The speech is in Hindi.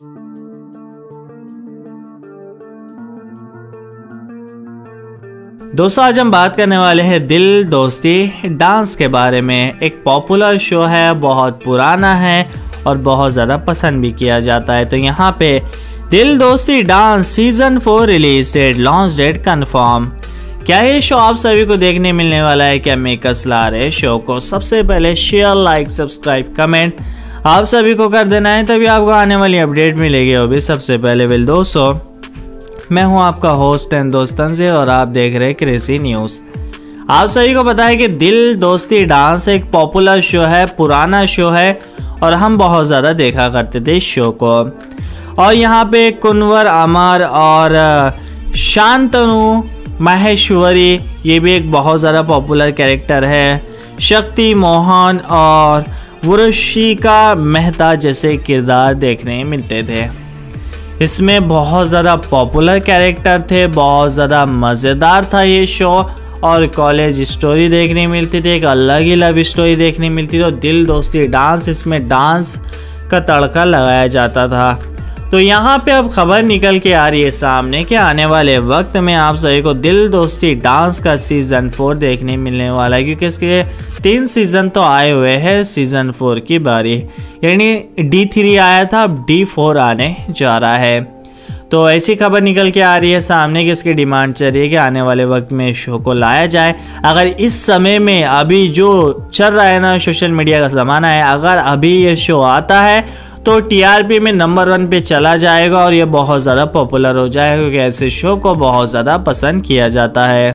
दोस्तों आज हम बात करने वाले हैं दिल दोस्ती डांस के बारे में। एक पॉपुलर शो है, बहुत पुराना है और बहुत ज़्यादा पसंद भी किया जाता है। तो यहाँ पे Dil Dosti dance season 4 release date, launch date confirm. क्या ये शो आप सभी को देखने मिलने वाला है? क्या मेकर्स ला रहे शो को? सबसे पहले शेयर, लाइक, सब्सक्राइब, कमेंट आप सभी को कर देना है, तभी आपको आने वाली अपडेट मिलेगी। वो भी सबसे पहले। वेल दोस्तों, मैं हूं आपका होस्ट एंड दोस्त तंजीर और आप देख रहे हैं क्रेजी न्यूज़। आप सभी को पता है कि दिल दोस्ती डांस एक पॉपुलर शो है, पुराना शो है और हम बहुत ज़्यादा देखा करते थे इस शो को। और यहाँ पे कुंवर अमर और शांतनु माहेश्वरी, ये भी एक बहुत ज़्यादा पॉपुलर कैरेक्टर है। शक्ति मोहन और वरुशिका मेहता जैसे किरदार देखने मिलते थे। इसमें बहुत ज़्यादा पॉपुलर कैरेक्टर थे, बहुत ज़्यादा मज़ेदार था ये शो और कॉलेज स्टोरी देखने मिलती थी, एक अलग ही लव स्टोरी देखने मिलती थी। तो दिल दोस्ती डांस, इसमें डांस का तड़का लगाया जाता था। तो यहाँ पे अब खबर निकल के आ रही है सामने कि आने वाले वक्त में आप सभी को दिल दोस्ती डांस का सीज़न 4 देखने मिलने वाला है, क्योंकि इसके 3 सीज़न तो आए हुए हैं, सीज़न 4 की बारी। यानी D3 आया था, अब D4 आने जा रहा है। तो ऐसी खबर निकल के आ रही है सामने कि इसकी डिमांड चल रही है कि आने वाले वक्त में शो को लाया जाए। अगर इस समय में अभी जो चल रहा है ना, सोशल मीडिया का ज़माना है, अगर अभी ये शो आता है तो TRP में नंबर 1 पे चला जाएगा और ये बहुत ज़्यादा पॉपुलर हो जाएगा, क्योंकि ऐसे शो को बहुत ज़्यादा पसंद किया जाता है।